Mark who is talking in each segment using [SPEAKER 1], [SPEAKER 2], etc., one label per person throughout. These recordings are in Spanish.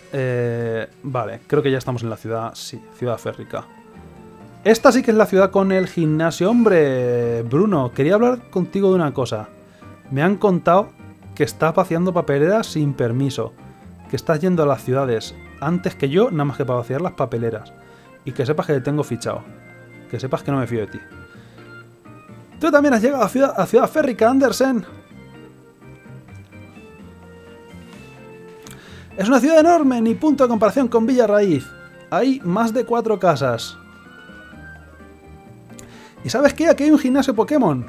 [SPEAKER 1] Vale, creo que ya estamos en la ciudad. Sí, Ciudad Férrica. Esta sí que es la ciudad con el gimnasio. Hombre, Bruno, quería hablar contigo de una cosa. Me han contado que estás vaciando papeleras sin permiso. Que estás yendo a las ciudades antes que yo, nada más que para vaciar las papeleras. Y que sepas que te tengo fichado. Que sepas que no me fío de ti. Tú también has llegado a Ciudad Férrica, Andersen. Es una ciudad enorme, ni punto de comparación con Villa Raíz. Hay más de 4 casas. ¿Y sabes qué? Aquí hay un gimnasio Pokémon.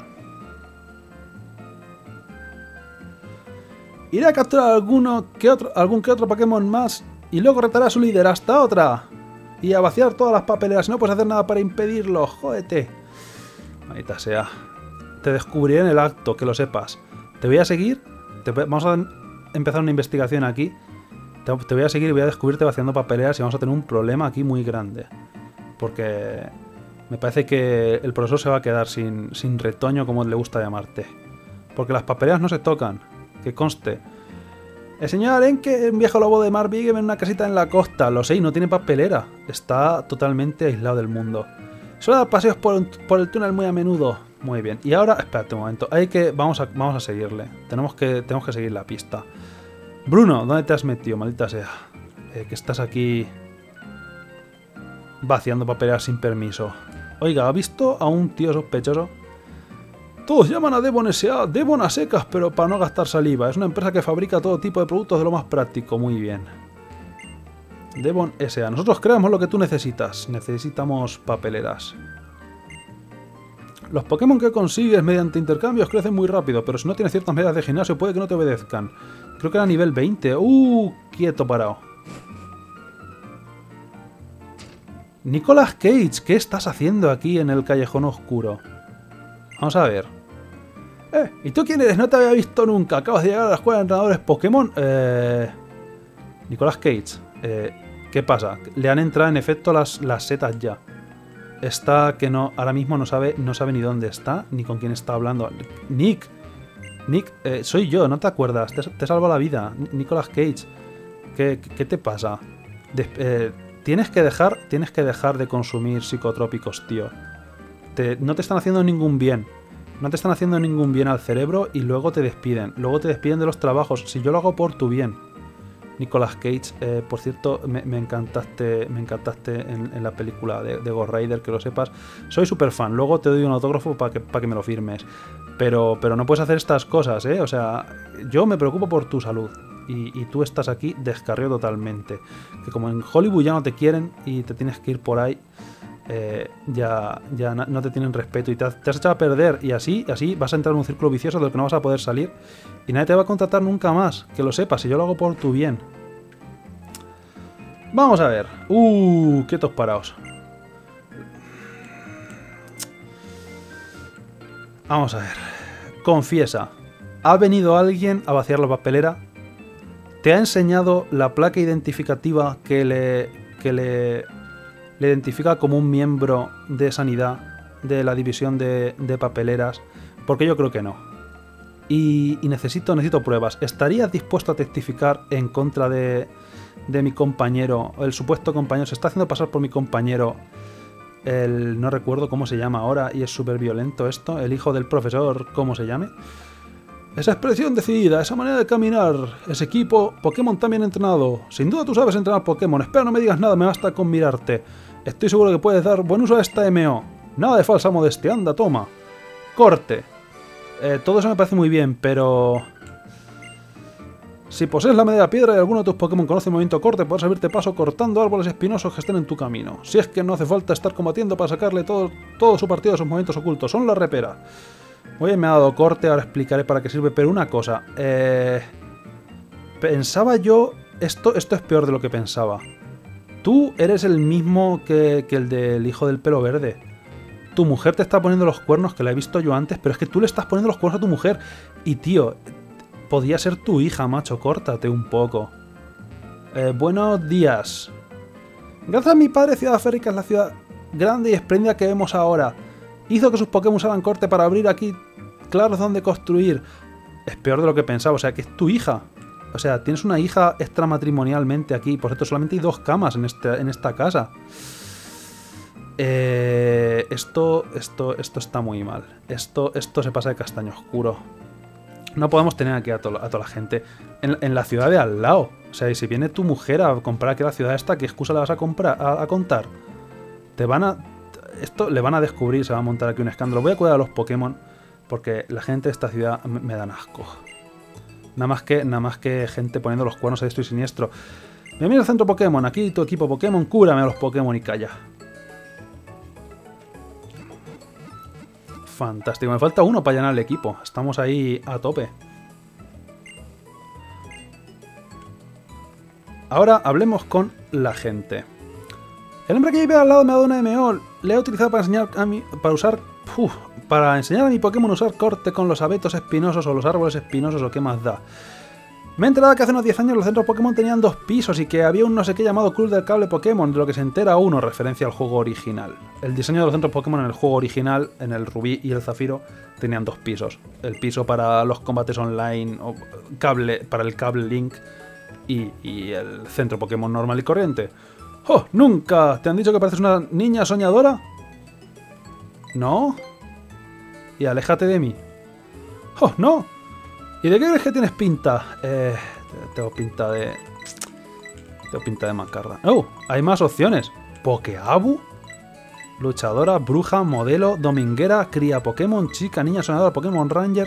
[SPEAKER 1] Iré a capturar algún que otro Pokémon más y luego retaré a su líder hasta otra. Y a vaciar todas las papeleras. No puedes hacer nada para impedirlo. Jódete. Maldita sea. Te descubriré en el acto, que lo sepas. Te voy a seguir. Vamos a empezar una investigación aquí. Te voy a seguir y voy a descubrirte vaciando papeleras y vamos a tener un problema aquí muy grande. Porque me parece que el profesor se va a quedar sin retoño, como le gusta llamarte. Porque las papeleras no se tocan. Que conste. El señor Arenque es un viejo lobo de mar, vive en una casita en la costa. Lo sé, y no tiene papelera. Está totalmente aislado del mundo. Suele dar paseos por el túnel muy a menudo. Muy bien. Y ahora, espérate un momento. Vamos a seguirle. Tenemos que seguir la pista. Bruno, ¿dónde te has metido? Maldita sea. Que estás aquí vaciando papeleras sin permiso. Oiga, ¿ha visto a un tío sospechoso? Todos llaman a Devon S.A. Devon a secas, pero para no gastar saliva. Es una empresa que fabrica todo tipo de productos de lo más práctico. Muy bien. Devon S.A. Nosotros creamos lo que tú necesitas. Necesitamos papeleras. Los Pokémon que consigues mediante intercambios crecen muy rápido, pero si no tienes ciertas medidas de gimnasio puede que no te obedezcan. Creo que era nivel 20. Quieto parado. Nicolas Cage, ¿qué estás haciendo aquí en el callejón oscuro? Vamos a ver. ¿Y tú quién eres? No te había visto nunca. Acabas de llegar a la escuela de entrenadores Pokémon. Nicolas Cage. ¿Qué pasa? Le han entrado en efecto las setas ya. Está que no, ahora mismo no sabe ni dónde está, ni con quién está hablando. Nick, soy yo, ¿no te acuerdas? Te salvo la vida, Nicolas Cage. ¿Qué te pasa? Tienes que dejar de consumir psicotrópicos, tío. No te están haciendo ningún bien. No te están haciendo ningún bien al cerebro y luego te despiden. Luego te despiden de los trabajos. Si yo lo hago por tu bien. Nicolas Cage, por cierto, me encantaste en la película de Ghost Rider, que lo sepas. Soy súper fan. Luego te doy un autógrafo para que me lo firmes. Pero no puedes hacer estas cosas, ¿eh? O sea, yo me preocupo por tu salud. Y tú estás aquí descarriado totalmente. Que como en Hollywood ya no te quieren y te tienes que ir por ahí, ya no te tienen respeto y te has echado a perder. Y así vas a entrar en un círculo vicioso del que no vas a poder salir. Y nadie te va a contratar nunca más. Que lo sepas, y yo lo hago por tu bien. Vamos a ver. Quietos paraos. Vamos a ver. Confiesa. ¿Ha venido alguien a vaciar la papelera? ¿Te ha enseñado la placa identificativa que le identifica como un miembro de sanidad de la división de papeleras? Porque yo creo que no. Y necesito pruebas. ¿Estarías dispuesto a testificar en contra de mi compañero? El supuesto compañero se está haciendo pasar por mi compañero. No recuerdo cómo se llama ahora y es súper violento esto. El hijo del profesor, ¿cómo se llame? Esa expresión decidida, esa manera de caminar, ese equipo Pokémon tan bien entrenado. Sin duda tú sabes entrenar Pokémon. Espera, no me digas nada, me basta con mirarte. Estoy seguro que puedes dar buen uso a esta MO. Nada de falsa modestia, anda, toma. Corte. Todo eso me parece muy bien, pero... Si posees la media piedra y alguno de tus Pokémon conoce el movimiento corte, podrás abrirte paso cortando árboles espinosos que estén en tu camino. Si es que no hace falta estar combatiendo para sacarle todo su partido a sus movimientos ocultos. Son la repera. Muy bien, me ha dado corte, ahora explicaré para qué sirve, pero una cosa. Pensaba yo... Esto es peor de lo que pensaba. Tú eres el mismo que el del hijo del pelo verde. Tu mujer te está poniendo los cuernos, que la he visto yo antes, pero es que tú le estás poniendo los cuernos a tu mujer. Y tío, podría ser tu hija, macho, córtate un poco. Buenos días. Gracias a mi padre, Ciudad Férrica es la ciudad grande y espléndida que vemos ahora. Hizo que sus Pokémon usaran corte para abrir aquí claros donde construir. Es peor de lo que pensaba, o sea, que es tu hija. O sea, tienes una hija extramatrimonialmente aquí. Por cierto, solamente hay 2 camas en esta casa. Esto está muy mal. Esto se pasa de castaño oscuro. No podemos tener aquí a toda la gente en la ciudad de al lado. O sea, y si viene tu mujer a comprar aquí la ciudad esta, ¿qué excusa le vas a contar? Esto le van a descubrir, se va a montar aquí un escándalo. Voy a cuidar a los Pokémon porque la gente de esta ciudad me dan asco. Nada más que gente poniendo los cuernos a diestro y siniestro. Bienvenido al centro Pokémon, aquí tu equipo Pokémon, cúrame a los Pokémon y calla. Fantástico, me falta uno para llenar el equipo. Estamos ahí a tope. Ahora hablemos con la gente. El hombre que vive al lado me ha dado una MO. Le he utilizado para enseñar a mi... para enseñar a mi Pokémon a usar corte con los abetos espinosos o los árboles espinosos o qué más da. Me he enterado que hace unos 10 años los centros Pokémon tenían 2 pisos y que había un no sé qué llamado Club del Cable Pokémon, de lo que se entera uno, referencia al juego original. El diseño de los centros Pokémon en el juego original, en el Rubí y el Zafiro, tenían 2 pisos. El piso para los combates online, o para el cable Link, y el centro Pokémon normal y corriente. ¡Oh, nunca! ¿Te han dicho que pareces una niña soñadora? ¿No? Y aléjate de mí. ¡Oh, no! ¿Y de qué crees que tienes pinta? Tengo pinta de macarra. ¡Oh! Hay más opciones. Pokeabu, luchadora, bruja, modelo, dominguera, cría Pokémon, chica, niña, sonadora, Pokémon Ranger.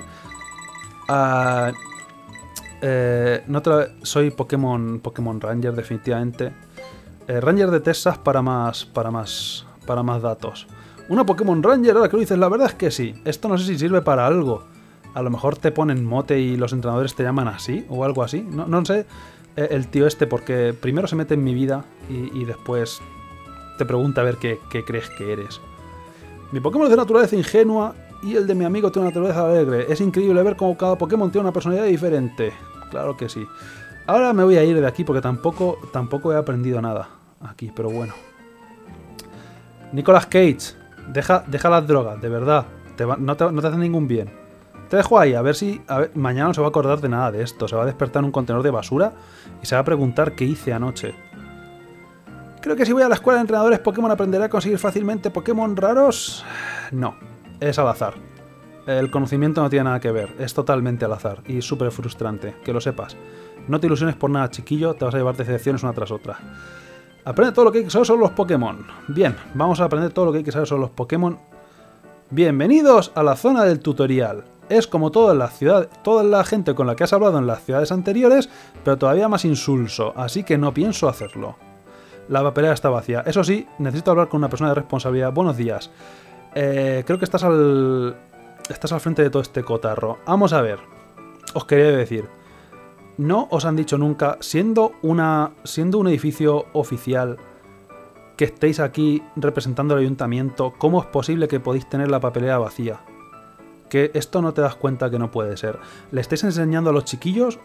[SPEAKER 1] Soy Pokémon Ranger, definitivamente. Ranger de Texas para más datos. Una Pokémon Ranger, ahora que lo dices, la verdad es que sí. Esto no sé si sirve para algo. A lo mejor te ponen mote y los entrenadores te llaman así o algo así. No sé el tío este porque primero se mete en mi vida y después te pregunta a ver qué crees que eres. Mi Pokémon es de naturaleza ingenua y el de mi amigo tiene una naturaleza alegre. Es increíble ver cómo cada Pokémon tiene una personalidad diferente. Claro que sí. Ahora me voy a ir de aquí porque tampoco he aprendido nada aquí, pero bueno. Nicolas Cage, deja las drogas, de verdad. No te hacen ningún bien. Te dejo ahí, a ver si mañana no se va a acordar de nada de esto. Se va a despertar en un contenedor de basura y se va a preguntar qué hice anoche. Creo que si voy a la escuela de entrenadores Pokémon aprenderé a conseguir fácilmente Pokémon raros. No, es al azar. El conocimiento no tiene nada que ver, es totalmente al azar y súper frustrante, que lo sepas. No te ilusiones por nada, chiquillo, te vas a llevar decepciones una tras otra. Aprende todo lo que hay que saber sobre los Pokémon. Bien, vamos a aprender todo lo que hay que saber sobre los Pokémon. Bienvenidos a la zona del tutorial. Es como toda la gente con la que has hablado en las ciudades anteriores, pero todavía más insulso, así que no pienso hacerlo. La papelera está vacía. Eso sí, necesito hablar con una persona de responsabilidad. Buenos días. Creo que estás al frente de todo este cotarro. Vamos a ver. Os quería decir. No os han dicho nunca, siendo un edificio oficial, que estéis aquí representando al ayuntamiento, ¿cómo es posible que podéis tener la papelera vacía? Que esto no te das cuenta que no puede ser. Le estáis enseñando a los chiquillos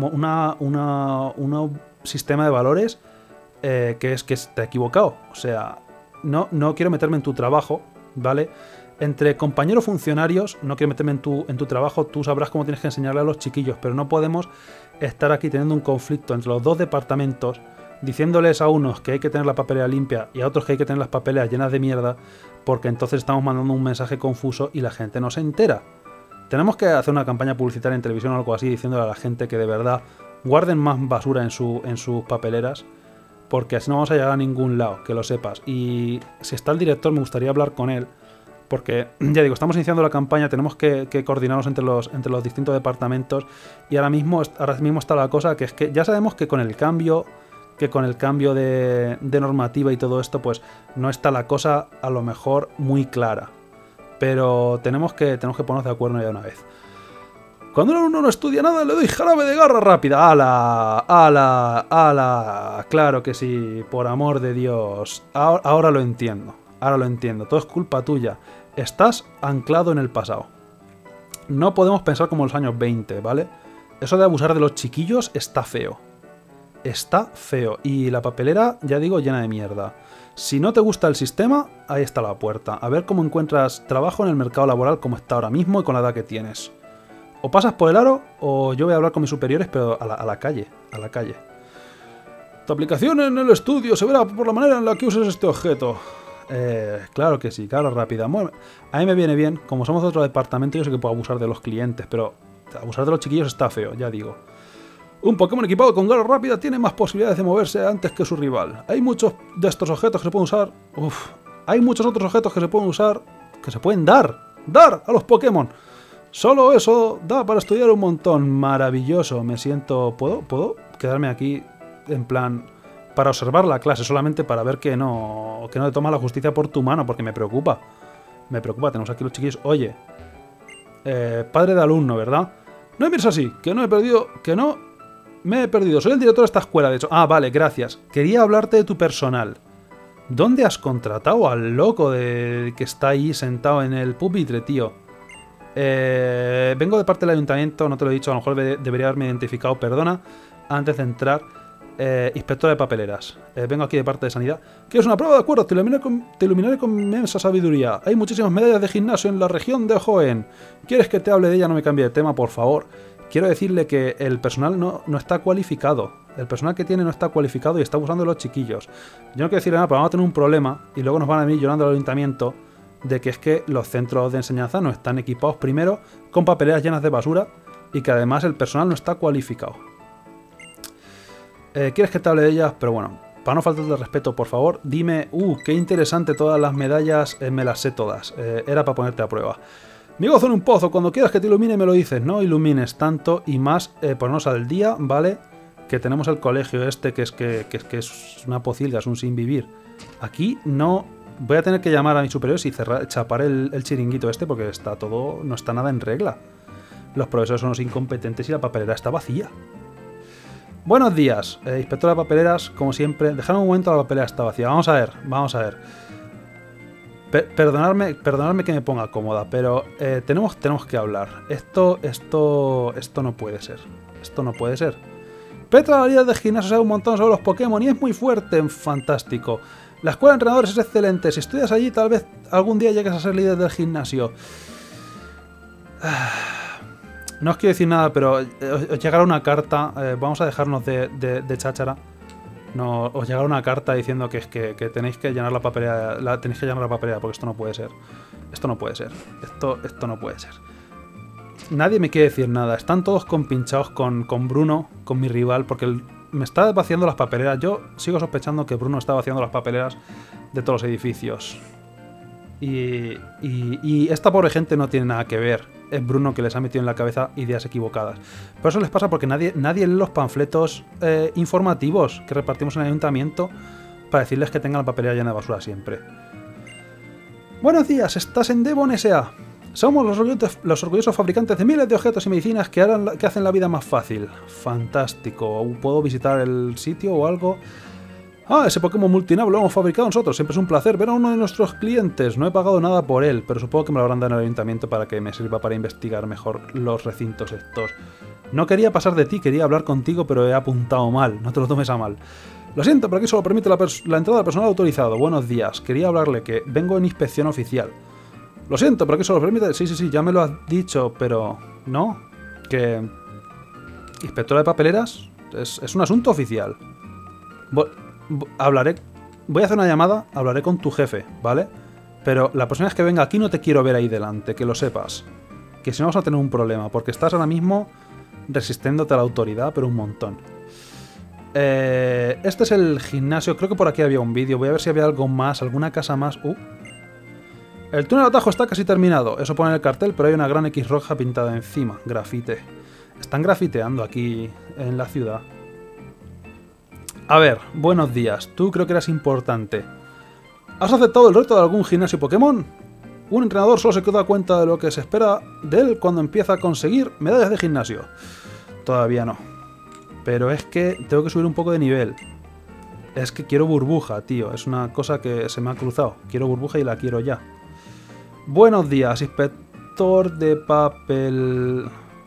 [SPEAKER 1] un sistema de valores que está equivocado. O sea, no quiero meterme en tu trabajo, ¿vale? Entre compañeros funcionarios, no quiero meterme en tu trabajo, tú sabrás cómo tienes que enseñarle a los chiquillos, pero no podemos estar aquí teniendo un conflicto entre los 2 departamentos, diciéndoles a unos que hay que tener la papelera limpia y a otros que hay que tener las papeleras llenas de mierda, porque entonces estamos mandando un mensaje confuso y la gente no se entera. Tenemos que hacer una campaña publicitaria en televisión o algo así, diciéndole a la gente que de verdad guarden más basura en sus papeleras, porque así no vamos a llegar a ningún lado, que lo sepas. Y si está el director, me gustaría hablar con él, porque, ya digo, estamos iniciando la campaña, tenemos que coordinarnos entre los distintos departamentos, y ahora mismo está la cosa, que es que ya sabemos que con el cambio de normativa y todo esto, pues no está la cosa a lo mejor muy clara. Pero tenemos que ponernos de acuerdo ya de una vez. Cuando un alumno no estudia nada, le doy jarabe de garra rápida. ¡Hala! ¡Hala! ¡Hala! Claro que sí, por amor de Dios. Ahora lo entiendo. Ahora lo entiendo. Todo es culpa tuya. Estás anclado en el pasado. No podemos pensar como en los años 20, ¿vale? Eso de abusar de los chiquillos está feo. Está feo. Y la papelera, ya digo, llena de mierda. Si no te gusta el sistema, ahí está la puerta. A ver cómo encuentras trabajo en el mercado laboral como está ahora mismo y con la edad que tienes. O pasas por el aro, o yo voy a hablar con mis superiores, pero a la calle. A la calle. Tu aplicación en el estudio se verá por la manera en la que uses este objeto. Claro que sí, claro, rápida. Bueno, a mí me viene bien. Como somos de otro departamento, yo sé que puedo abusar de los clientes, pero abusar de los chiquillos está feo, ya digo. Un Pokémon equipado con garra rápida tiene más posibilidades de moverse antes que su rival. Hay muchos de estos objetos que se pueden usar... hay muchos otros objetos que se pueden usar... que se pueden dar a los Pokémon. Solo eso da para estudiar un montón. Maravilloso. Me siento... ¿Puedo quedarme aquí en plan... para observar la clase, solamente para ver que no te toma la justicia por tu mano, porque me preocupa. Me preocupa, tenemos aquí los chiquillos. Oye, padre de alumno, ¿verdad? No me mires así, que no me he perdido. Soy el director de esta escuela, de hecho. Ah, vale, gracias. Quería hablarte de tu personal. ¿Dónde has contratado al loco que está ahí sentado en el pupitre, tío? Vengo de parte del ayuntamiento, no te lo he dicho, a lo mejor debería haberme identificado, perdona, antes de entrar. Inspectora de papeleras. Vengo aquí de parte de sanidad. ¿Quieres una prueba? De acuerdo, te iluminaré con inmensa sabiduría. Hay muchísimas medallas de gimnasio en la región de Hoenn. ¿Quieres que te hable de ella? No me cambie de tema, por favor. Quiero decirle que el personal no está cualificado. El personal que tiene no está cualificado y está abusando de los chiquillos. Yo no quiero decirle nada, pero vamos a tener un problema y luego nos van a venir llorando al ayuntamiento de que es que los centros de enseñanza no están equipados primero con papeleras llenas de basura y que además el personal no está cualificado. ¿Quieres que te hable de ellas? Pero bueno, para no faltarte de respeto, por favor, dime... qué interesante, todas las medallas, me las sé todas. Era para ponerte a prueba. Mi gozo en un pozo, cuando quieras que te ilumine me lo dices. No ilumines tanto y más, ponernos al día, ¿vale? Que tenemos el colegio este, que es una pocilga, es un sin vivir. Aquí no... Voy a tener que llamar a mis superiores y chapar el chiringuito este, porque está todo... no está nada en regla. Los profesores son los incompetentes y la papelera está vacía. Buenos días, inspectora de papeleras, como siempre. Dejadme un momento, la papelera está vacía. Vamos a ver. Perdonadme que me ponga cómoda, pero tenemos que hablar. Esto no puede ser. Esto no puede ser. Petra, la líder de gimnasio, sabe un montón sobre los Pokémon y es muy fuerte. Fantástico. La escuela de entrenadores es excelente. Si estudias allí, tal vez algún día llegues a ser líder del gimnasio. No os quiero decir nada, pero os llegará una carta. Vamos a dejarnos de cháchara. No, os llegará una carta diciendo que tenéis que llenar la papelera. Tenéis que llenar la papelera, porque esto no puede ser. Esto no puede ser. Esto no puede ser. Nadie me quiere decir nada. Están todos compinchados con Bruno, con mi rival, porque me está vaciando las papeleras. Yo sigo sospechando que Bruno está vaciando las papeleras de todos los edificios. Y esta pobre gente no tiene nada que ver. Es Bruno que les ha metido en la cabeza ideas equivocadas. Pero eso les pasa porque nadie lee los panfletos informativos que repartimos en el ayuntamiento para decirles que tengan la papelera llena de basura siempre. Buenos días, estás en Devon S.A. Somos los orgullosos fabricantes de miles de objetos y medicinas que hacen la vida más fácil. Fantástico. ¿Puedo visitar el sitio o algo? Ah, ese Pokémon multinavo lo hemos fabricado nosotros. Siempre es un placer ver a uno de nuestros clientes. No he pagado nada por él, pero supongo que me lo habrán dado en el ayuntamiento para que me sirva para investigar mejor los recintos estos. No quería pasar de ti, quería hablar contigo, pero he apuntado mal. No te lo tomes a mal. Lo siento, pero aquí solo permite la entrada del personal autorizado. Buenos días. Quería hablarle que vengo en inspección oficial. Lo siento, pero aquí solo permite... Sí, ya me lo has dicho, pero... ¿No? Que... ¿Inspectora de papeleras? Es un asunto oficial. Voy a hacer una llamada, hablaré con tu jefe, ¿vale? Pero la próxima vez que venga aquí no te quiero ver ahí delante, que lo sepas. Que si no vamos a tener un problema, porque estás ahora mismo resistiéndote a la autoridad, pero un montón. Este es el gimnasio, creo que por aquí había un vídeo, voy a ver si había algo más, alguna casa más. El túnel de atajo está casi terminado, eso pone en el cartel, pero hay una gran X roja pintada encima, grafite. Están grafiteando aquí en la ciudad. A ver, buenos días. Tú creo que eras importante. ¿Has aceptado el reto de algún gimnasio Pokémon? Un entrenador solo se da cuenta de lo que se espera de él cuando empieza a conseguir medallas de gimnasio. Todavía no. Pero es que tengo que subir un poco de nivel. Es que quiero burbuja, tío. Es una cosa que se me ha cruzado. Quiero burbuja y la quiero ya. Buenos días, inspector de papel...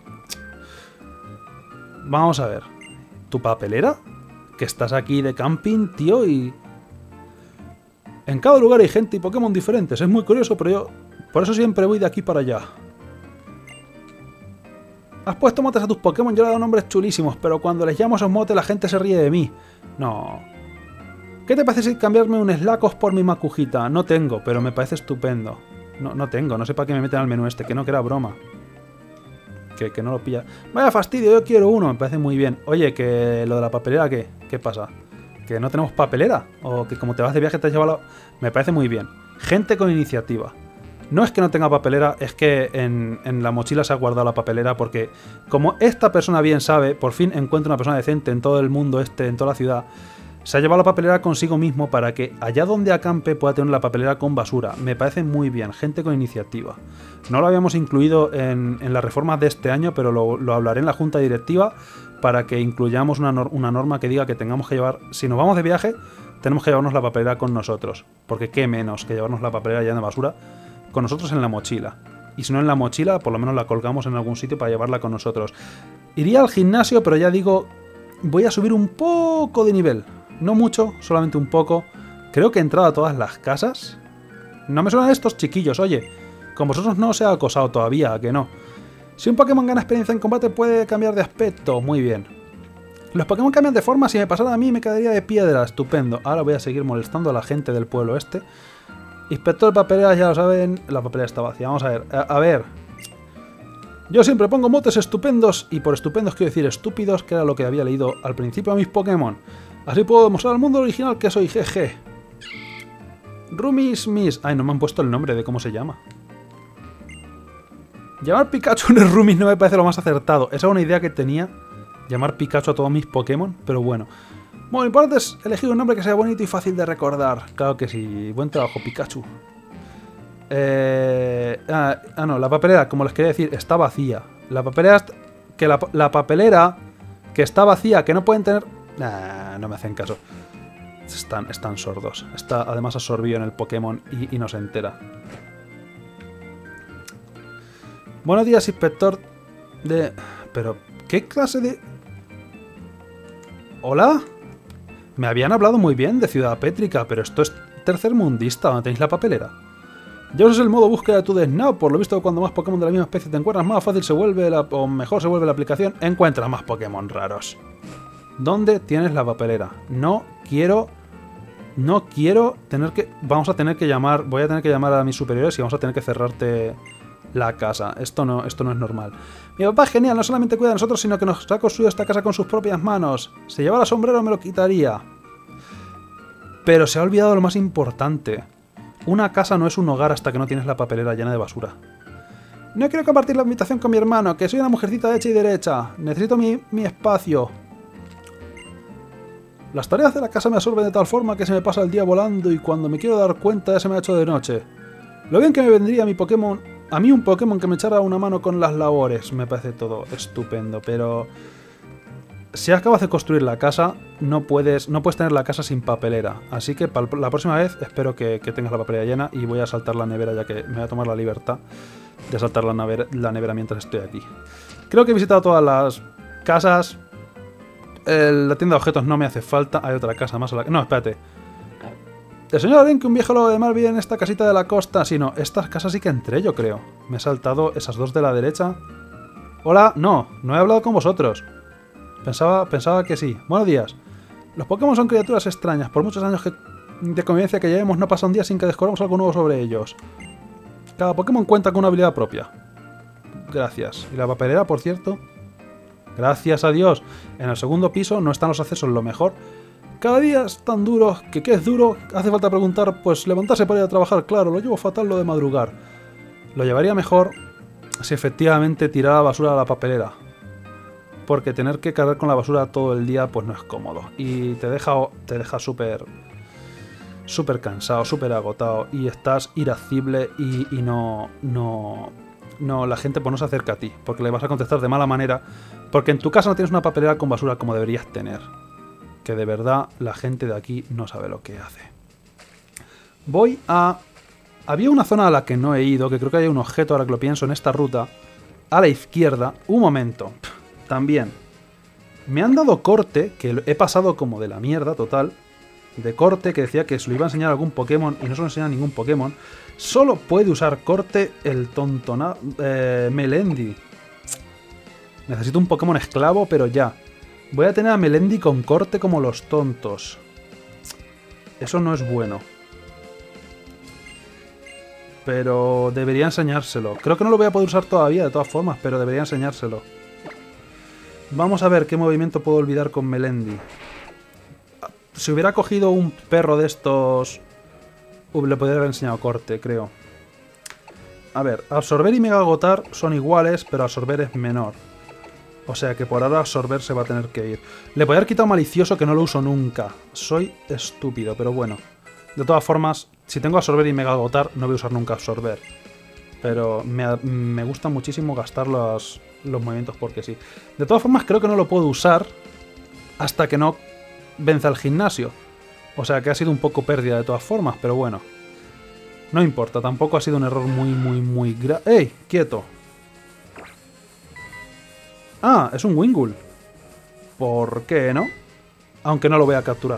[SPEAKER 1] Vamos a ver. ¿Tu papelera? Que estás aquí de camping, tío, y... En cada lugar hay gente y Pokémon diferentes. Es muy curioso, pero yo... Por eso siempre voy de aquí para allá. Has puesto motes a tus Pokémon, yo le he dado nombres chulísimos, pero cuando les llamo esos motes la gente se ríe de mí. No. ¿Qué te parece si cambiarme un Slacos por mi Makujita? No tengo, pero me parece estupendo. No tengo, no sé para qué me meten al menú este, que no, que era broma. Que no lo pilla. Vaya fastidio, yo quiero uno, me parece muy bien. Oye, que lo de la papelera, ¿qué pasa? ¿Que no tenemos papelera? ¿O que como te vas de viaje te has llevado la... Me parece muy bien. Gente con iniciativa. No es que no tenga papelera, es que en la mochila se ha guardado la papelera porque como esta persona bien sabe, por fin encuentra una persona decente en todo el mundo en toda la ciudad, se ha llevado la papelera consigo mismo para que allá donde acampe pueda tener la papelera con basura. Me parece muy bien, gente con iniciativa. No lo habíamos incluido en las reformas de este año, pero lo hablaré en la junta directiva para que incluyamos una norma que diga que tengamos que llevar, si nos vamos de viaje, tenemos que llevarnos la papelera con nosotros. Porque qué menos que llevarnos la papelera llena de basura con nosotros en la mochila. Y si no en la mochila, por lo menos la colgamos en algún sitio para llevarla con nosotros. Iría al gimnasio, pero ya digo, voy a subir un poco de nivel. No mucho, solamente un poco. Creo que he entrado a todas las casas. No me suenan estos chiquillos, oye. Con vosotros no os he acosado todavía, ¿a que no? Si un Pokémon gana experiencia en combate puede cambiar de aspecto. Muy bien. Los Pokémon cambian de forma, si me pasara a mí me quedaría de piedra. Estupendo. Ahora voy a seguir molestando a la gente del pueblo este. Inspector de papeleras, ya lo saben. La papelera está vacía. Vamos a ver. A ver. Yo siempre pongo motes estupendos. Y por estupendos quiero decir estúpidos, que era lo que había leído al principio a mis Pokémon. Así puedo demostrar al mundo original que soy GG. Rumis Miss. Ay, no me han puesto el nombre de cómo se llama. Llamar Pikachu en el Rumis no me parece lo más acertado. Esa es una idea que tenía. Llamar Pikachu a todos mis Pokémon. Pero bueno. Bueno, lo importante es elegir un nombre que sea bonito y fácil de recordar. Claro que sí. Buen trabajo, Pikachu. No, la papelera, como les quería decir, está vacía. La papelera... la papelera que está vacía, que no pueden tener... Nah, no me hacen caso. Están sordos. Está además absorbido en el Pokémon y no se entera. Buenos días, inspector de... Pero, ¿qué clase de...? ¿Hola? Me habían hablado muy bien de Ciudad Pétrica, pero esto es tercermundista. ¿Dónde tenéis la papelera? Ya usas el modo búsqueda de tu Snap. Por lo visto, cuando más Pokémon de la misma especie te encuentras, más fácil se vuelve o mejor se vuelve la aplicación. Encuentras más Pokémon raros. ¿Dónde tienes la papelera? No quiero tener que... Vamos a tener que llamar... Voy a tener que llamar a mis superiores y vamos a tener que cerrarte la casa. Esto no es normal. Mi papá es genial, no solamente cuida de nosotros, sino que nos ha construido esta casa con sus propias manos. Si llevara sombrero me lo quitaría. Pero se ha olvidado lo más importante. Una casa no es un hogar hasta que no tienes la papelera llena de basura. No quiero compartir la habitación con mi hermano, que soy una mujercita hecha y derecha. Necesito mi espacio. Las tareas de la casa me absorben de tal forma que se me pasa el día volando y cuando me quiero dar cuenta ya se me ha hecho de noche. Lo bien que me vendría a mí un Pokémon que me echara una mano con las labores. Me parece todo estupendo, pero... Si acabas de construir la casa, no puedes tener la casa sin papelera. Así que para la próxima vez espero que tengas la papelera llena y voy a saltar la nevera, ya que me voy a tomar la libertad de saltar la nevera mientras estoy aquí. Creo que he visitado todas las casas. La tienda de objetos no me hace falta. Hay otra casa más a la... No, espérate. El señor Arenque, un viejo lobo de mar, vive en esta casita de la costa. Sí, no, estas casas sí que entré, yo creo. Me he saltado esas dos de la derecha. Hola, no he hablado con vosotros. Pensaba que sí. Buenos días. Los Pokémon son criaturas extrañas. Por muchos años de convivencia que llevemos, no pasa un día sin que descubramos algo nuevo sobre ellos. Cada Pokémon cuenta con una habilidad propia. Gracias. ¿Y la papelera, por cierto? Gracias a Dios. En el segundo piso no están los accesos lo mejor. Cada día es tan duro que ¿qué es duro? Hace falta preguntar, pues levantarse para ir a trabajar. Claro, lo llevo fatal lo de madrugar. Lo llevaría mejor si efectivamente tirara basura a la papelera. Porque tener que cargar con la basura todo el día pues no es cómodo. Y te deja súper cansado, súper agotado. Y estás irascible y no, la gente pues no se acerca a ti. Porque le vas a contestar de mala manera. Porque en tu casa no tienes una papelera con basura como deberías tener. Que de verdad la gente de aquí no sabe lo que hace. Había una zona a la que no he ido, que creo que hay un objeto, ahora que lo pienso, en esta ruta. A la izquierda. Un momento. También. Me han dado corte, que he pasado como de la mierda total. De corte, que decía que se lo iba a enseñar a algún Pokémon y no se lo enseña a ningún Pokémon. Solo puede usar corte el Melendi. Necesito un Pokémon esclavo, pero ya. Voy a tener a Melendi con corte como los tontos. Eso no es bueno. Pero debería enseñárselo. Creo que no lo voy a poder usar todavía, de todas formas, pero debería enseñárselo. Vamos a ver qué movimiento puedo olvidar con Melendi. Si hubiera cogido un perro de estos... le podría haber enseñado corte, creo. A ver, absorber y mega agotar son iguales, pero absorber es menor. O sea que por ahora absorber se va a tener que ir. Le podría haber quitado malicioso, que no lo uso nunca. Soy estúpido, pero bueno. De todas formas, si tengo absorber y mega agotar, no voy a usar nunca absorber. Pero me gusta muchísimo gastar los movimientos porque sí. De todas formas, creo que no lo puedo usar hasta que no venza el gimnasio. O sea que ha sido un poco pérdida de todas formas, pero bueno. No importa, tampoco ha sido un error muy grave. ¡Ey! ¡Quieto! Ah, es un Wingull. ¿Por qué no? Aunque no lo voy a capturar.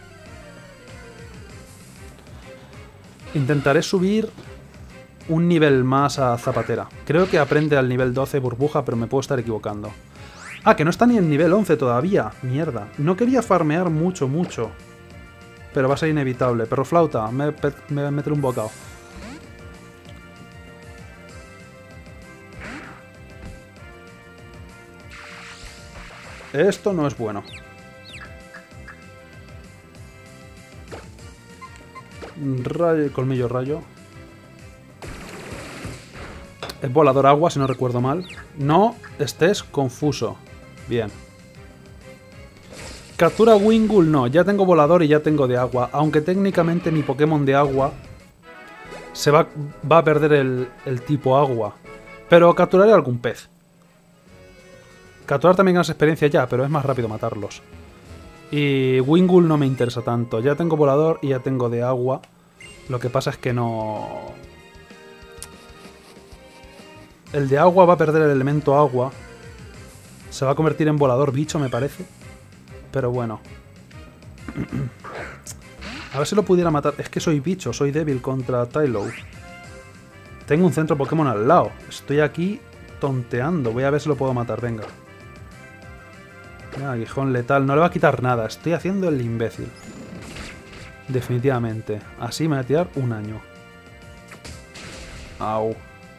[SPEAKER 1] Intentaré subir un nivel más a Zapatera. Creo que aprende al nivel 12 burbuja, pero me puedo estar equivocando. Ah, que no está ni en nivel 11 todavía. Mierda. No quería farmear mucho. Pero va a ser inevitable. Perro flauta, me voy a meter un bocado. Esto no es bueno. Rayo, colmillo rayo. Es volador agua, si no recuerdo mal. No estés confuso. Bien. Captura Wingull, no. Ya tengo volador y ya tengo de agua. Aunque técnicamente mi Pokémon de agua va a perder el tipo agua. Pero capturaré algún pez. Capturar también ganas experiencia ya, pero es más rápido matarlos. Y Wingull no me interesa tanto. Ya tengo volador y ya tengo de agua. Lo que pasa es que no... El de agua va a perder el elemento agua. Se va a convertir en volador bicho, me parece. Pero bueno. A ver si lo pudiera matar. Es que soy bicho, soy débil contra Tylow. Tengo un centro Pokémon al lado. Estoy aquí tonteando. Voy a ver si lo puedo matar, venga. Aguijón letal. No le va a quitar nada. Estoy haciendo el imbécil. Definitivamente. Así me va a tirar un año. Au.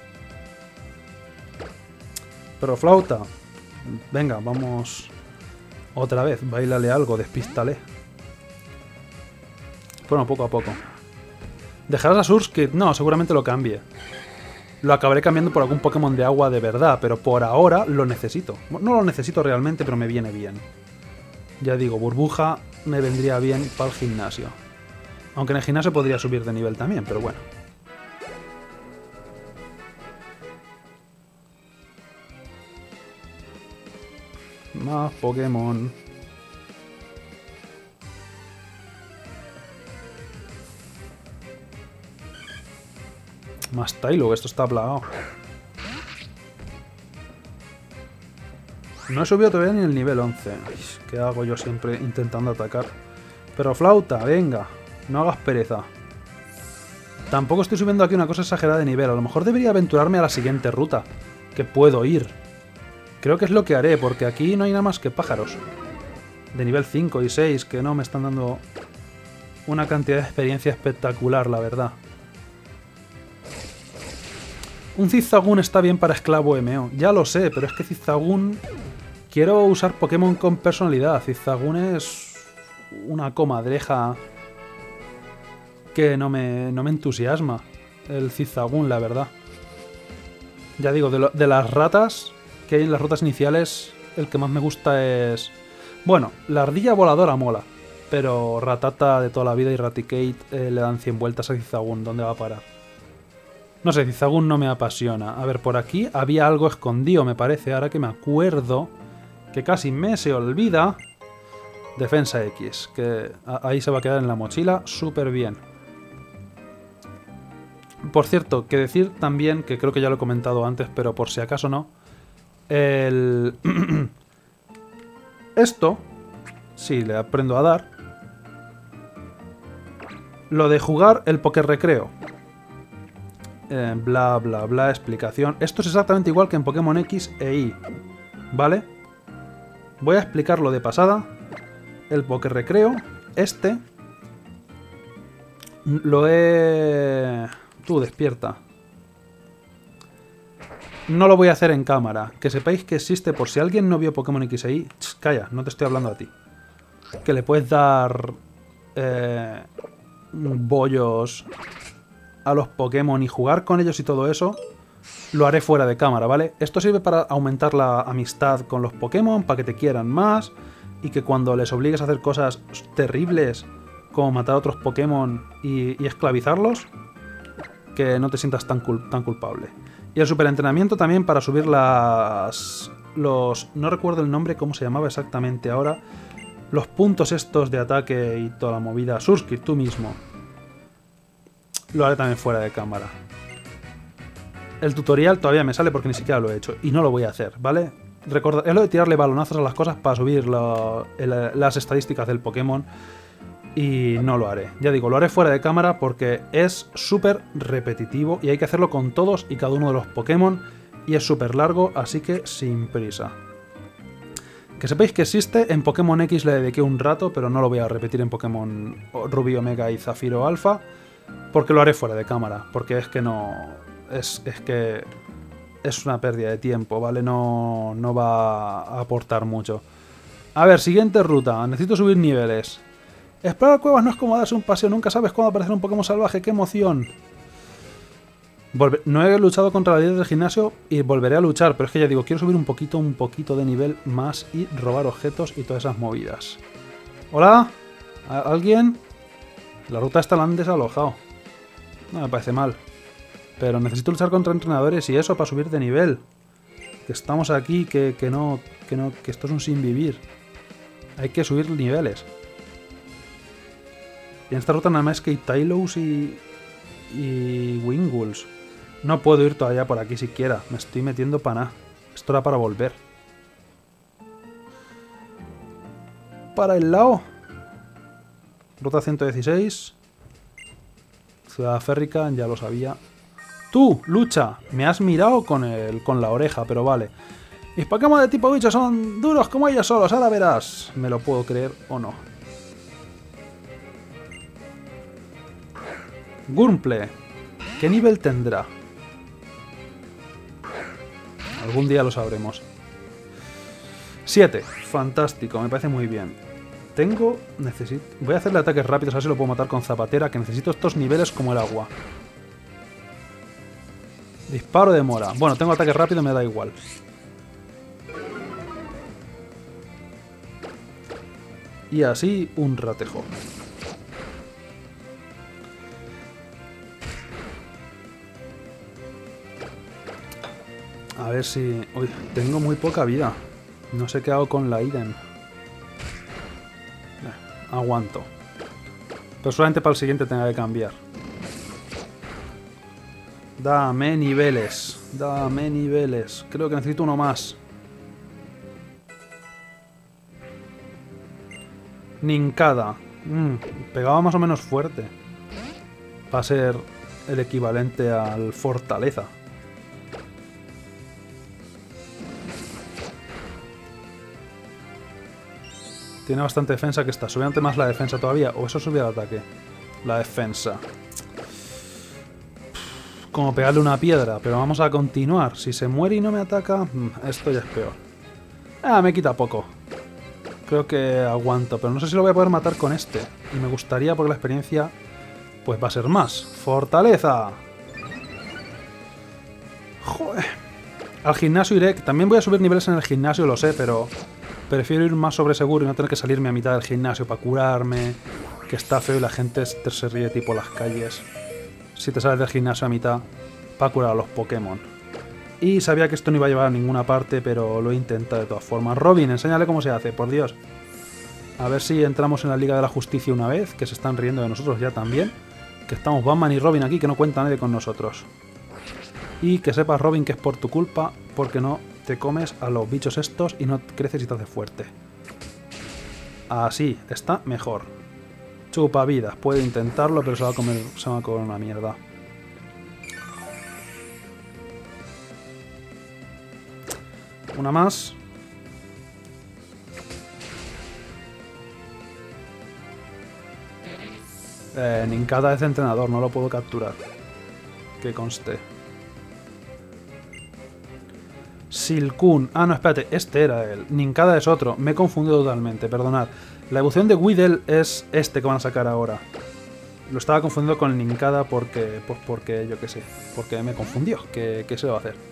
[SPEAKER 1] Pero flauta. Venga, vamos. Otra vez. Báilale algo, despístale. Bueno, poco a poco. ¿Dejarás a Surskit? No, seguramente lo cambie. Lo acabaré cambiando por algún Pokémon de agua de verdad, pero por ahora lo necesito. No lo necesito realmente, pero me viene bien. Ya digo, burbuja me vendría bien para el gimnasio. Aunque en el gimnasio podría subir de nivel también, pero bueno. Más Pokémon. Más Tylo, esto está plagado. No he subido todavía ni el nivel 11. Ay, ¿qué hago yo siempre intentando atacar? Pero flauta, venga. No hagas pereza. Tampoco estoy subiendo aquí una cosa exagerada de nivel. A lo mejor debería aventurarme a la siguiente ruta. Que puedo ir. Creo que es lo que haré, porque aquí no hay nada más que pájaros. De nivel 5 y 6, que no me están dando una cantidad de experiencia espectacular, la verdad. Un Zigzagoon está bien para esclavo MO. Ya lo sé, pero es que Zigzagoon... Quiero usar Pokémon con personalidad. Zigzagoon es una comadreja que no me entusiasma. El Zigzagoon, la verdad. Ya digo, de las ratas que hay en las rutas iniciales, el que más me gusta es... Bueno, la ardilla voladora mola. Pero Ratata de toda la vida y Raticate le dan 100 vueltas a Zigzagoon. ¿Dónde va a parar? No sé, Zigzagoon no me apasiona. A ver, por aquí había algo escondido, me parece. Ahora que me acuerdo, que casi me se olvida. Defensa X, que ahí se va a quedar en la mochila súper bien. Por cierto, que decir también, que creo que ya lo he comentado antes, pero por si acaso no. Esto, sí, le aprendo a dar. Lo de jugar el Poké Recreo. Bla, bla, bla, explicación. Esto es exactamente igual que en Pokémon X e Y. ¿vale? Voy a explicarlo de pasada. El Pokerrecreo, este, lo he... Tú, despierta. No lo voy a hacer en cámara. Que sepáis que existe, por si alguien no vio Pokémon X e Y. Calla, no te estoy hablando a ti. Que le puedes dar... bollos a los Pokémon y jugar con ellos y todo eso. Lo haré fuera de cámara, ¿vale? Esto sirve para aumentar la amistad con los Pokémon, para que te quieran más, y que cuando les obligues a hacer cosas terribles, como matar a otros Pokémon y esclavizarlos, que no te sientas tan culpable. Y el superentrenamiento también para subir no recuerdo el nombre, cómo se llamaba exactamente ahora, los puntos estos de ataque y toda la movida. Surskit, tú mismo. Lo haré también fuera de cámara. El tutorial todavía me sale porque ni siquiera lo he hecho. Y no lo voy a hacer, ¿vale? Recordad, es lo de tirarle balonazos a las cosas para subir las estadísticas del Pokémon. Y no lo haré. Ya digo, lo haré fuera de cámara porque es súper repetitivo. Y hay que hacerlo con todos y cada uno de los Pokémon. Y es súper largo, así que sin prisa. Que sepáis que existe, en Pokémon X le dediqué un rato, pero no lo voy a repetir en Pokémon Rubí, Omega y Zafiro Alpha. Porque lo haré fuera de cámara. Porque es que no... Es que es una pérdida de tiempo, ¿vale? No va a aportar mucho. A ver, siguiente ruta. Necesito subir niveles. Explorar cuevas no es como darse un paseo. Nunca sabes cuándo aparecer un Pokémon salvaje. ¡Qué emoción! No he luchado contra la líder del gimnasio y volveré a luchar. Pero es que ya digo, quiero subir un poquito de nivel más y robar objetos y todas esas movidas. ¿Hola? ¿Alguien? La ruta esta la han desalojado. No me parece mal. Pero necesito luchar contra entrenadores y eso para subir de nivel. Que estamos aquí, que esto es un sin vivir. Hay que subir niveles. Y en esta ruta nada más que hay Tylos y Wingulls. No puedo ir todavía por aquí siquiera. Me estoy metiendo para nada. Esto era para volver. Para el lado. Ruta 116. Ciudad Férrica, ya lo sabía. ¡Tú, lucha! Me has mirado con la oreja, pero vale. Mis Pokémon de tipo bicho son duros como ellos solos, ahora verás. ¿Me lo puedo creer o no? Gurmple. ¿Qué nivel tendrá? Algún día lo sabremos. 7. Fantástico, me parece muy bien. Voy a hacerle ataques rápidos, a ver si lo puedo matar con zapatera, que necesito estos niveles como el agua. Disparo de mora. Bueno, tengo ataque rápido, me da igual. Y así un ratejo. A ver si... Uy, tengo muy poca vida. No sé qué hago con la Iden. Aguanto. Pero solamente para el siguiente tenga que cambiar. Dame niveles. Dame niveles. Creo que necesito uno más. Nincada. Pegaba más o menos fuerte. Va a ser el equivalente al Fortaleza. Tiene bastante defensa que está. Sube más la defensa todavía. O eso sube el ataque. La defensa. Como pegarle una piedra. Pero vamos a continuar. Si se muere y no me ataca, esto ya es peor. Me quita poco. Creo que aguanto. Pero no sé si lo voy a poder matar con este. Y me gustaría porque la experiencia pues va a ser más. ¡Fortaleza! Joder. Al gimnasio iré. También voy a subir niveles en el gimnasio, lo sé, pero... Prefiero ir más sobre seguro y no tener que salirme a mitad del gimnasio para curarme. Que está feo y la gente se ríe tipo las calles. Si te sales del gimnasio a mitad para curar a los Pokémon. Y sabía que esto no iba a llevar a ninguna parte, pero lo he intentado de todas formas. Robin, enséñale cómo se hace, por Dios. A ver si entramos en la Liga de la Justicia una vez, que se están riendo de nosotros ya también. Que estamos Batman y Robin aquí, que no cuenta nadie con nosotros. Y que sepas, Robin, que es por tu culpa, porque no te comes a los bichos estos y no creces y te haces fuerte. Así, está mejor. Chupa vidas, puede intentarlo, pero se va a comer una mierda. Una más. Nincada es de entrenador, no lo puedo capturar. Que conste. Silcoon. Ah, no, espérate. Este era él. Nincada es otro. Me he confundido totalmente, perdonad. La evolución de Weedle es este que van a sacar ahora. Lo estaba confundiendo con Nincada porque... Pues porque, yo qué sé. Porque me confundió. ¿Qué se va a hacer?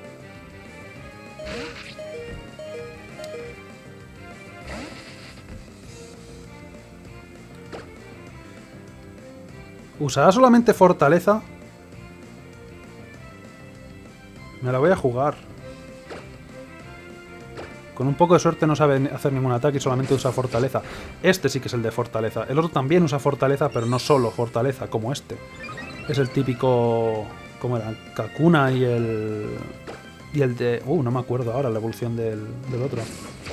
[SPEAKER 1] ¿Usará solamente fortaleza? Me la voy a jugar. Con un poco de suerte no sabe hacer ningún ataque y solamente usa fortaleza. Este sí que es el de fortaleza. El otro también usa fortaleza, pero no solo fortaleza, como este. Es el típico... ¿Cómo era? Kakuna y el... Y el de... no me acuerdo ahora la evolución del otro.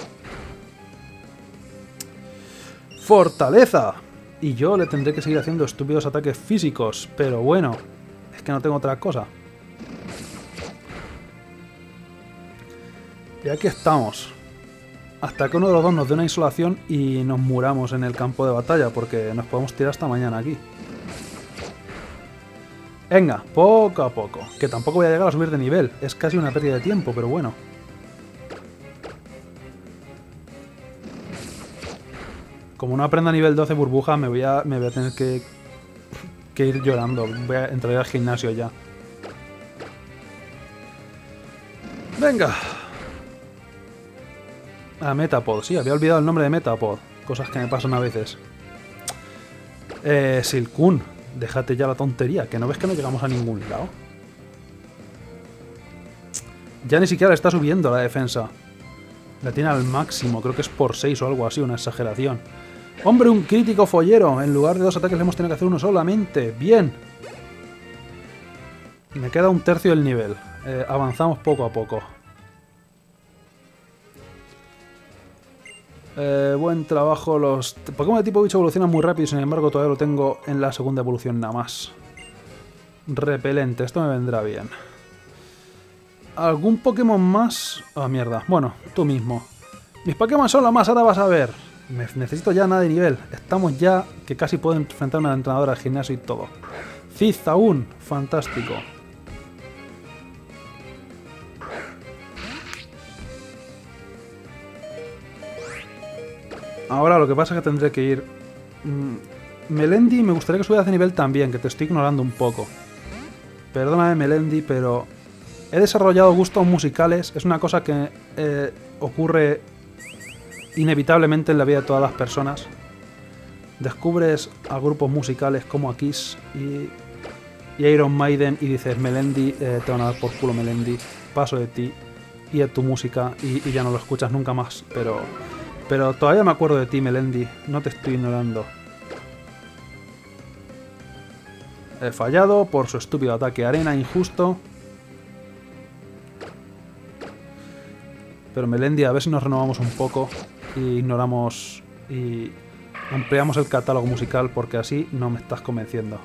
[SPEAKER 1] ¡Fortaleza! Y yo le tendré que seguir haciendo estúpidos ataques físicos. Pero bueno, es que no tengo otra cosa. Y aquí estamos. Hasta que uno de los dos nos dé una insolación y nos muramos en el campo de batalla, porque nos podemos tirar hasta mañana aquí. Venga, poco a poco. Que tampoco voy a llegar a subir de nivel. Es casi una pérdida de tiempo, pero bueno. Como no aprenda nivel 12 burbuja, me voy a tener que ir llorando. Voy a entrar al gimnasio ya. Venga. Ah, Metapod. Sí, había olvidado el nombre de Metapod. Cosas que me pasan a veces. Silcoon. Déjate ya la tontería. ¿Que no ves que no llegamos a ningún lado? Ya ni siquiera le está subiendo la defensa. La tiene al máximo. Creo que es por 6 o algo así. Una exageración. ¡Hombre, un crítico follero! En lugar de 2 ataques le hemos tenido que hacer uno solamente. ¡Bien! Me queda un tercio del nivel. Avanzamos poco a poco. Buen trabajo. Los Pokémon de tipo bicho evolucionan muy rápido. Sin embargo, todavía lo tengo en la segunda evolución nada más. Repelente. Esto me vendrá bien. ¿Algún Pokémon más? Ah, mierda. Bueno, tú mismo. Mis Pokémon son lo más. Ahora vas a ver. Necesito ya nada de nivel. Estamos ya que casi puedo enfrentarme a la entrenadora del gimnasio y todo. Cizaún. Fantástico. Ahora lo que pasa es que tendré que ir... Melendi, me gustaría que subieras de nivel también, que te estoy ignorando un poco. Perdóname, Melendi, pero... He desarrollado gustos musicales. Es una cosa que ocurre inevitablemente en la vida de todas las personas. Descubres a grupos musicales como a Kiss y Iron Maiden y dices, Melendi, te van a dar por culo, Melendi. Paso de ti y de tu música y ya no lo escuchas nunca más, pero todavía me acuerdo de ti, Melendi. No te estoy ignorando. He fallado por su estúpido ataque arena injusto. Pero Melendi, a ver si nos renovamos un poco y ignoramos y ampliamos el catálogo musical, porque así no me estás convenciendo.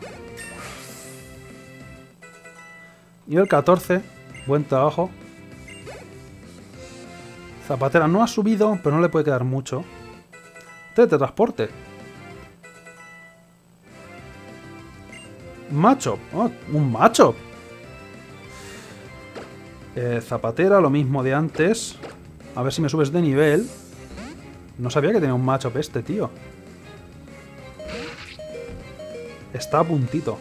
[SPEAKER 1] Y el 14, buen trabajo. Zapatera no ha subido, pero no le puede quedar mucho. Teletransporte. Macho. Oh, un macho. Zapatera, lo mismo de antes. A ver si me subes de nivel. No sabía que tenía un matchup este, tío. Está a puntito.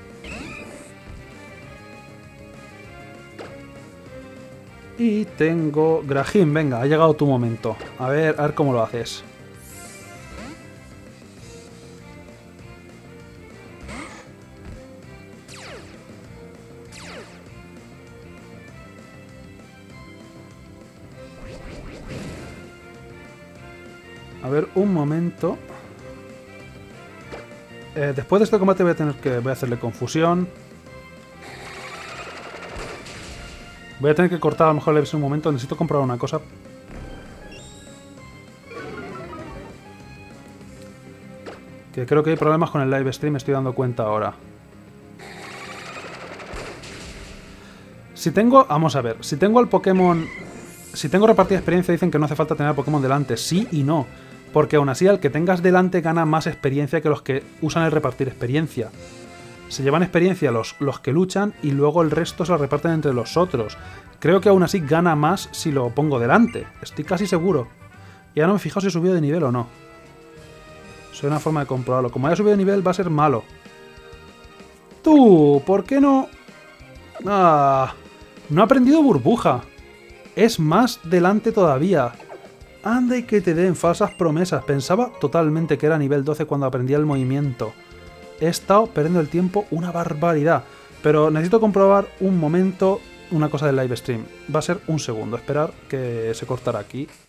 [SPEAKER 1] Y tengo... Grajín, venga, ha llegado tu momento. A ver cómo lo haces. A ver, un momento. Después de este combate voy a hacerle confusión. Voy a tener que cortar a lo mejor el un momento. Necesito comprar una cosa. Que creo que hay problemas con el live stream, me estoy dando cuenta ahora. Si tengo... Vamos a ver. Si tengo al Pokémon... Si tengo repartida experiencia, dicen que no hace falta tener al Pokémon delante. Sí y no. Porque aún así, al que tengas delante gana más experiencia que los que usan el repartir experiencia. Se llevan experiencia los que luchan y luego el resto se lo reparten entre los otros. Creo que aún así gana más si lo pongo delante. Estoy casi seguro. Y ahora no me he fijado si he subido de nivel o no. Soy una forma de comprobarlo. Como haya subido de nivel va a ser malo. ¡Tú! ¿Por qué no...? ¡Ah! No ha aprendido burbuja. Es más delante todavía. Anda y que te den falsas promesas. Pensaba totalmente que era nivel 12 cuando aprendía el movimiento. He estado perdiendo el tiempo una barbaridad. Pero necesito comprobar un momento una cosa del live stream. Va a ser un segundo. Esperar que se cortara aquí.